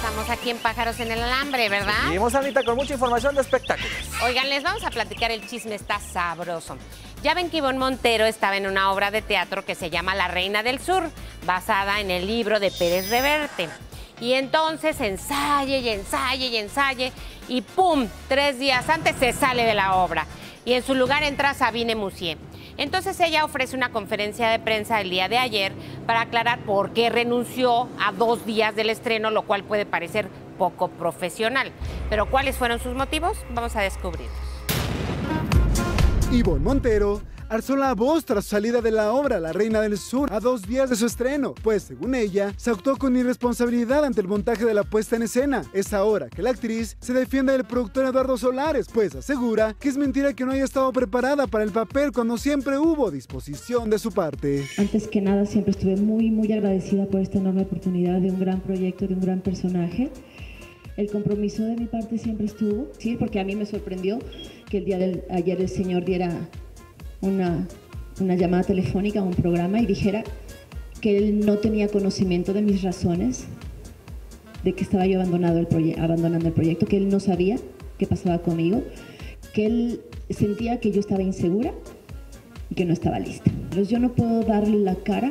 estamos aquí en Pájaros en el Alambre, ¿verdad? Seguimos, Anita, con mucha información de espectáculos. Oigan, les vamos a platicar, el chisme está sabroso. Ya ven que Ivonne Montero estaba en una obra de teatro que se llama La Reina del Sur, basada en el libro de Pérez Reverte. Y entonces ensaye y ensaye y ensaye y ¡pum! 3 días antes se sale de la obra. Y en su lugar entra Sabine Moussier. Entonces ella ofrece una conferencia de prensa el día de ayer para aclarar por qué renunció a 2 días del estreno, lo cual puede parecer poco profesional. Pero ¿cuáles fueron sus motivos? Vamos a descubrirlos. Ivonne Montero alzó la voz tras su salida de la obra La Reina del Sur a 2 días de su estreno, pues según ella, se actuó con irresponsabilidad ante el montaje de la puesta en escena. Es ahora que la actriz se defiende del productor Eduardo Solares, pues asegura que es mentira que no haya estado preparada para el papel cuando siempre hubo disposición de su parte. Antes que nada, siempre estuve muy agradecida por esta enorme oportunidad de un gran proyecto, de un gran personaje. El compromiso de mi parte siempre estuvo, sí, porque a mí me sorprendió que el día de ayer el señor diera una llamada telefónica a un programa y dijera que él no tenía conocimiento de mis razones, de que estaba yo abandonando el proyecto, que él no sabía qué pasaba conmigo, que él sentía que yo estaba insegura y que no estaba lista. Entonces yo no puedo darle la cara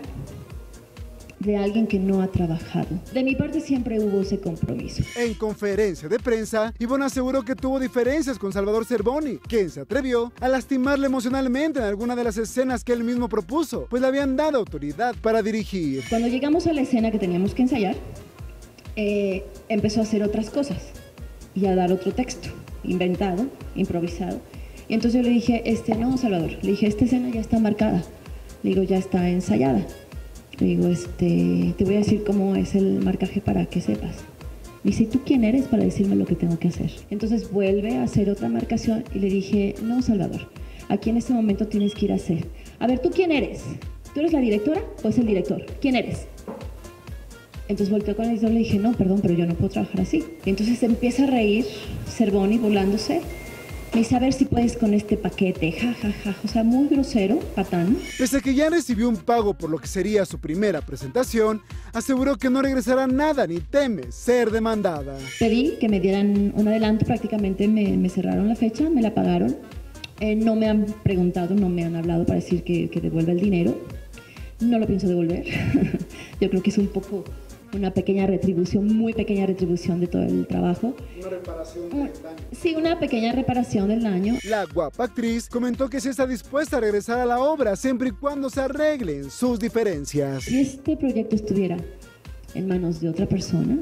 de alguien que no ha trabajado. De mi parte siempre hubo ese compromiso. En conferencia de prensa, Ivonne aseguró que tuvo diferencias con Salvador Cervoni, quien se atrevió a lastimarle emocionalmente en alguna de las escenas que él mismo propuso, pues le habían dado autoridad para dirigir. Cuando llegamos a la escena que teníamos que ensayar, empezó a hacer otras cosas y a dar otro texto, inventado, improvisado. Y entonces yo le dije, no, Salvador, le dije, esta escena ya está marcada, le digo, ya está ensayada. Le digo, te voy a decir cómo es el marcaje para que sepas. Me dice, ¿tú quién eres para decirme lo que tengo que hacer? Entonces vuelve a hacer otra marcación y le dije, no, Salvador, aquí en este momento tienes que ir a hacer. A ver, ¿tú quién eres? ¿Tú eres la directora o es el director? ¿Quién eres? Entonces volteó con el editor y le dije, no, perdón, pero yo no puedo trabajar así. Y entonces empieza a reír, Cervoni, burlándose. Me dice, a ver si puedes con este paquete, o sea, muy grosero, patán. Pese a que ya recibió un pago por lo que sería su primera presentación, aseguró que no regresará nada ni teme ser demandada. Pedí que me dieran un adelanto, prácticamente me cerraron la fecha, me la pagaron. No me han preguntado, no me han hablado para decir que devuelva el dinero. No lo pienso devolver. Yo creo que es un poco una pequeña retribución, muy pequeña retribución de todo el trabajo. Una reparación del daño. Sí, una pequeña reparación del daño. La guapa actriz comentó que sí está dispuesta a regresar a la obra siempre y cuando se arreglen sus diferencias. Si este proyecto estuviera en manos de otra persona,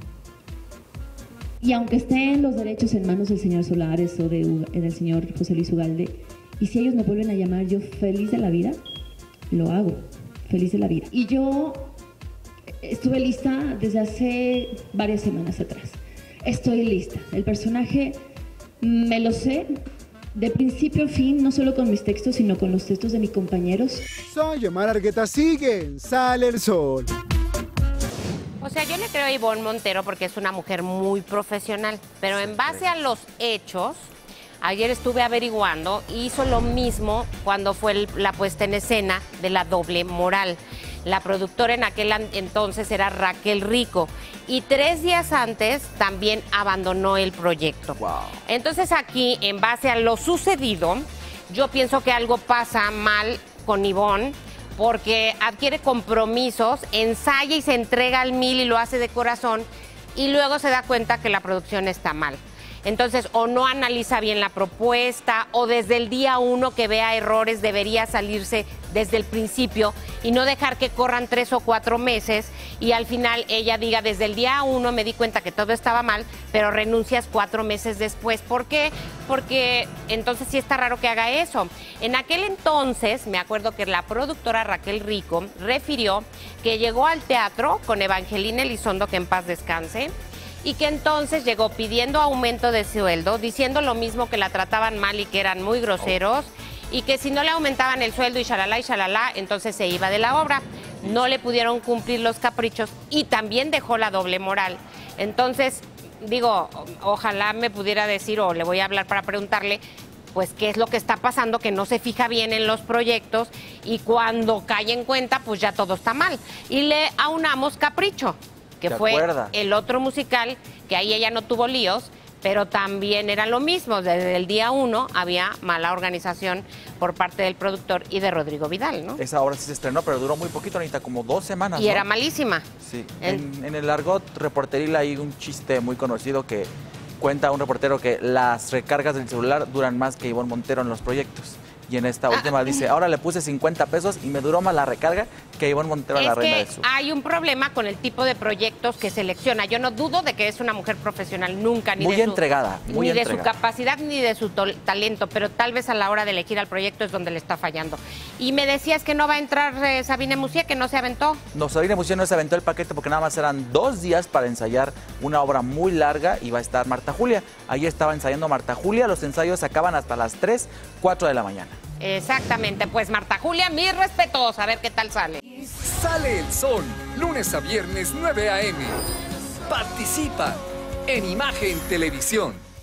y aunque estén los derechos en manos del señor Solares o del señor José Luis Ugalde, y si ellos me vuelven a llamar, yo feliz de la vida, lo hago, feliz de la vida. Y yo estuve lista desde hace varias semanas atrás. Estoy lista. El personaje me lo sé de principio a fin, no solo con mis textos, sino con los textos de mis compañeros. Soy Omar Argueta, sigue, Sale el Sol. O sea, yo le creo a Ivonne Montero porque es una mujer muy profesional, pero en base a los hechos, ayer estuve averiguando, hizo lo mismo cuando fue la puesta en escena de La Doble Moral. La productora en aquel entonces era Raquel Rico y 3 días antes también abandonó el proyecto. Wow. Entonces aquí, en base a lo sucedido, yo pienso que algo pasa mal con Ivonne porque adquiere compromisos, ensaya y se entrega al 1000 y lo hace de corazón y luego se da cuenta que la producción está mal. Entonces, o no analiza bien la propuesta, o desde el día 1 que vea errores debería salirse desde el principio y no dejar que corran 3 o 4 meses y al final ella diga, desde el día 1 me di cuenta que todo estaba mal, pero renuncias 4 meses después. ¿Por qué? Porque entonces sí está raro que haga eso. En aquel entonces, me acuerdo que la productora Raquel Rico refirió que llegó al teatro con Evangelina Elizondo, que en paz descanse, y que entonces llegó pidiendo aumento de sueldo, diciendo lo mismo, que la trataban mal y que eran muy groseros, y que si no le aumentaban el sueldo y shalala, entonces se iba de la obra. No le pudieron cumplir los caprichos y también dejó La Doble Moral. Entonces, digo, ojalá me pudiera decir, o le voy a hablar para preguntarle, pues qué es lo que está pasando, que no se fija bien en los proyectos y cuando cae en cuenta, pues ya todo está mal. Y le aunamos capricho. que ¿Te fue acuerdas? el otro musical, que ahí ella no tuvo líos, pero también era lo mismo. Desde el día 1 había mala organización por parte del productor y de Rodrigo Vidal, ¿no? Esa obra sí se estrenó, pero duró muy poquito, Anita, como 2 semanas, Y ¿no? era malísima. Sí. En el argot reporteril hay un chiste muy conocido que cuenta un reportero que las recargas del celular duran más que Ivonne Montero en los proyectos. Y en esta última dice, ahora le puse 50 pesos y me duró más la recarga que Ivonne Montero a la Reina del Sur. Hay un problema con el tipo de proyectos que selecciona. Yo no dudo de que es una mujer profesional, nunca, ni Muy de su, entregada, muy ni de entregada. su capacidad, ni de su talento, pero tal vez a la hora de elegir al proyecto es donde le está fallando. Y me decías que no va a entrar Sabine Musier, que no se aventó. No, Sabine Musier no se aventó el paquete porque nada más eran 2 días para ensayar una obra muy larga y va a estar Marta Julia. Ahí estaba ensayando Marta Julia, los ensayos acaban hasta las 3, 4 de la mañana. Exactamente, pues Marta Julia, mis respetos, a ver qué tal sale. Sale el sol, lunes a viernes 9 a.m. Participa en Imagen Televisión.